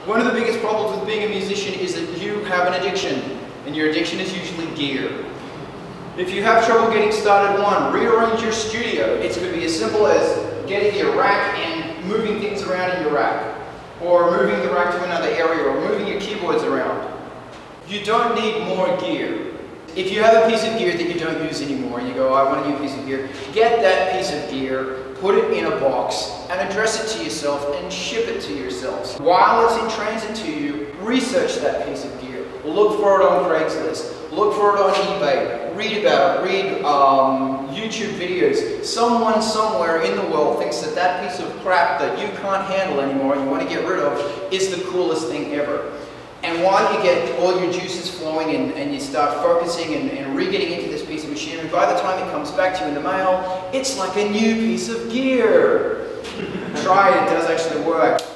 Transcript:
One of the biggest problems with being a musician is that you have an addiction, and your addiction is usually gear. If you have trouble getting started, rearrange your studio. It could be as simple as getting your rack and moving things around in your rack, or moving the rack to another area, or moving your keyboards around. You don't need more gear. If you have a piece of gear that you don't use anymore, and you go, I want a new piece of gear, get that piece of gear, put it in a box, and address it to yourself, and ship it to yourselves. While it's in transit to you, research that piece of gear. Look for it on Craigslist. Look for it on eBay. Read about it. Read YouTube videos. Someone somewhere in the world thinks that that piece of crap that you can't handle anymore and you want to get rid of is the coolest thing ever. And while you get all your juices flowing and you start focusing and re-getting into this piece of machinery, by the time it comes back to you in the mail, it's like a new piece of gear. Try it, it does actually work.